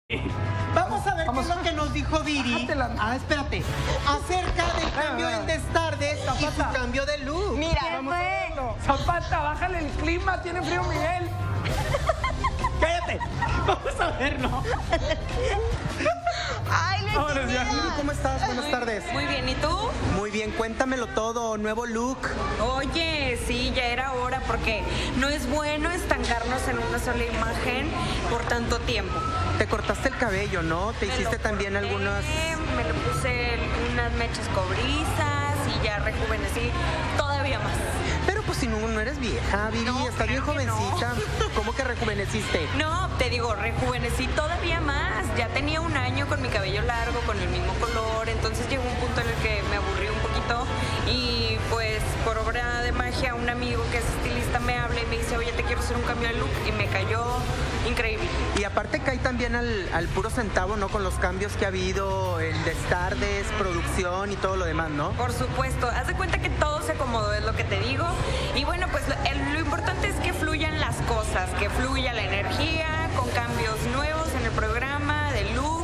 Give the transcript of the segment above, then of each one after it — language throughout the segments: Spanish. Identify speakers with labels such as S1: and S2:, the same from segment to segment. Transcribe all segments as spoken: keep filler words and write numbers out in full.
S1: Vamos a ver
S2: Vamos.
S1: qué es lo que nos dijo Viri.
S2: La...
S1: Ah, espérate. Acerca del cambio en Destardes y su cambio de look.
S3: Mira,
S2: Vamos a verlo. Zapata, bájale el clima, tiene frío Miguel.
S1: Cállate. Vamos a verlo.
S3: Ay, Luis,
S2: Vámonos ya.
S1: Viri, ¿cómo estás? Buenas tardes.
S3: Muy bien, ¿y tú?
S1: Muy bien, cuéntamelo todo. Nuevo look.
S3: Oye, sí, ya era hora porque no es bueno estancarnos en una sola imagen por tanto tiempo.
S1: Te cortaste el cabello, ¿no? Te
S3: Me
S1: hiciste
S3: lo
S1: también
S3: corté,
S1: algunas...
S3: Me lo puse unas mechas cobrizas y ya rejuvenecí todavía más.
S1: Pero pues si no, no eres vieja, Viri,
S3: No,
S1: estás bien
S3: claro que no.
S1: jovencita. ¿Cómo que rejuveneciste?
S3: No, te digo, rejuvenecí todavía más. Ya tenía un año con mi cabello largo, con el mismo color. Entonces llegó un punto en el que me aburrí un poquito. Y pues por obra de magia, un amigo que es estilista me habla y me dice, oye, te quiero hacer un cambio de look. Y me cayó increíble.
S1: Y aparte cae también al, al puro centavo, ¿no? Con los cambios que ha habido en Destardes, producción y todo lo demás, ¿no?
S3: Por supuesto, haz de cuenta que todo se acomodó, es lo que te digo. Y bueno, pues lo, el- lo importante es que fluyan las cosas, que fluya la energía, con cambios nuevos en el programa, de look,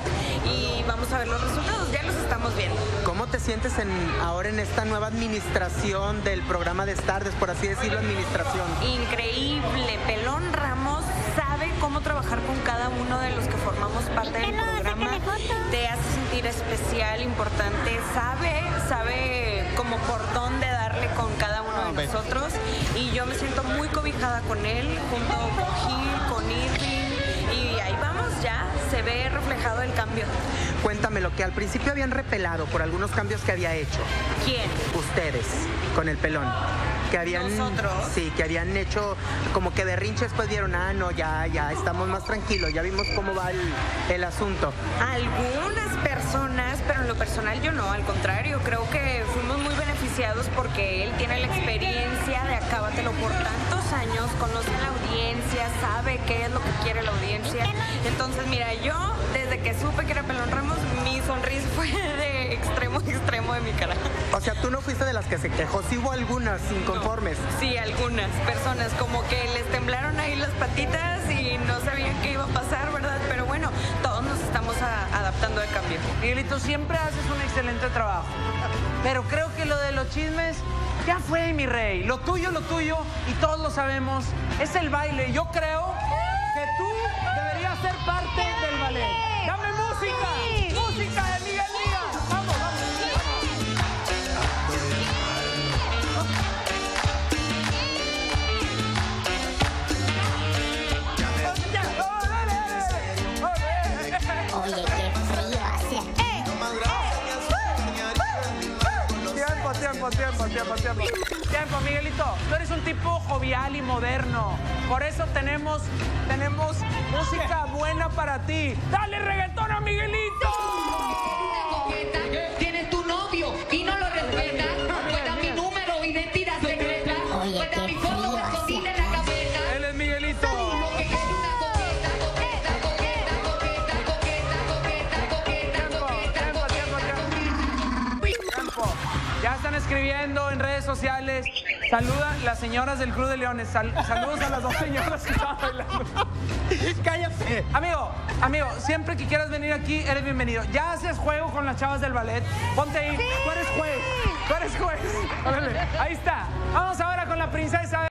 S3: y vamos a ver los resultados, ya los estamos viendo.
S1: ¿Cómo te sientes en, ahora en esta nueva administración del programa Destardes, por así decirlo, administración?
S3: Increíble, Pelón Ramos sabe cómo trabajar con cada uno de los que formamos parte del programa, te hace sentir especial, importante, sabe, sabe como por dónde darle con cada uno de nosotros, y yo me siento muy cobijada con él, junto con Gil, con Irving, y ahí vamos ya, se ve reflejado el cambio.
S1: Cuéntame lo que al principio habían repelado por algunos cambios que había hecho
S3: ¿Quién?
S1: ustedes con el pelón. Que habían,
S3: ¿Nosotros?
S1: Sí, que habían hecho como que berrinches, después vieron, ah, no, ya, ya, estamos más tranquilos, ya vimos cómo va el, el asunto.
S3: Algunas personas, pero en lo personal yo no, al contrario, creo que fuimos muy beneficiados porque él tiene la experiencia de Acábatelo por tantos años, conoce la audiencia, sabe qué es lo que quiere la audiencia. Entonces, mira, yo desde que supe que era Pelón Ramos, mi sonrisa fue de extremo a extremo de mi cara.
S1: O sea, tú no fuiste de las que se quejó, sí hubo algunas inconformes.
S3: Sí, algunas personas como que les temblaron ahí las patitas y no sabían qué iba a pasar, ¿verdad? Pero bueno, todos nos estamos a- adaptando al cambio.
S2: Miguelito, siempre haces un excelente trabajo. Pero creo que lo de los chismes ya fue, mi rey. Lo tuyo, lo tuyo, y todos lo sabemos, es el baile. Yo creo que tú deberías ser parte del ballet. ¡Dame música! ¡Música de Miguel Díaz! ¡Vamos, vamos!
S4: Oye, qué frío hace.
S2: Tiempo, tiempo, tiempo, tiempo, tiempo. Tiempo, Miguelito. Tú eres un tipo jovial y moderno. Por eso tenemos, tenemos música buena para ti. ¡Dale reggaetón a Miguelito!
S5: Tienes tu novio y no lo respetas. Cuenta mi número, identidad secreta.
S4: Oye,
S5: Cuenta
S4: qué
S5: mi foto
S4: frío
S5: escondida en la cabeza.
S2: Él es Miguelito.
S5: Que eres una coqueta, coqueta, coqueta, coqueta, coqueta, coqueta,
S2: Tiempo,
S5: coqueta,
S2: tiempo,
S5: coqueta,
S2: tiempo, tiempo. Tiempo. Ya están escribiendo en redes sociales. Saludan las señoras del Club de Leones. Sal- saludos a las dos señoras que estaban bailando.
S1: ¡Cállate!
S2: Amigo, amigo, siempre que quieras venir aquí, eres bienvenido. ¿Ya haces juego con las chavas del ballet? Ponte ahí. Tú eres juez. Tú eres juez. Órale, ahí está. Vamos ahora con la princesa.